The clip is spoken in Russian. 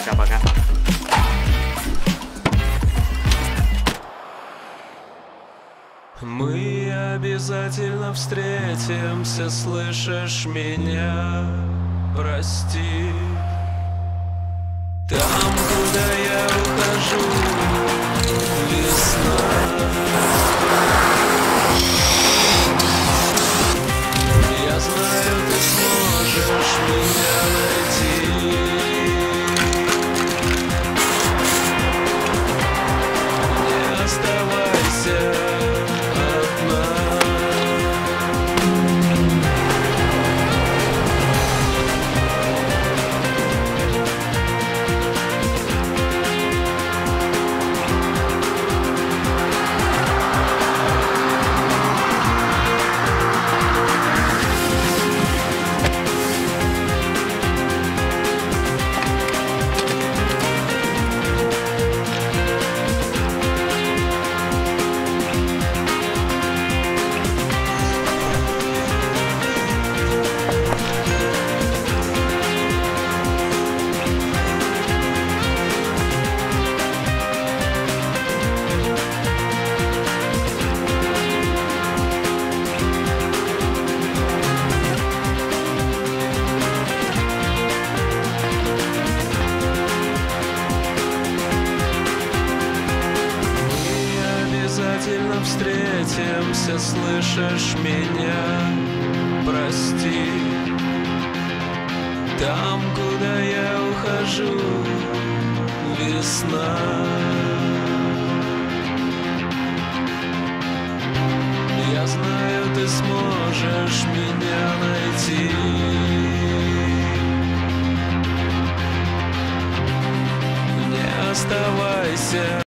Пока-пока. Мы обязательно встретимся, слышишь меня? Прости. Там, куда я ухожу, весна. Я знаю, ты сможешь меня найти. Не оставайся одна. Обязательно встретимся, слышишь меня? Прости. Там, куда я ухожу, весна. Я знаю, ты сможешь меня найти. Не оставайся.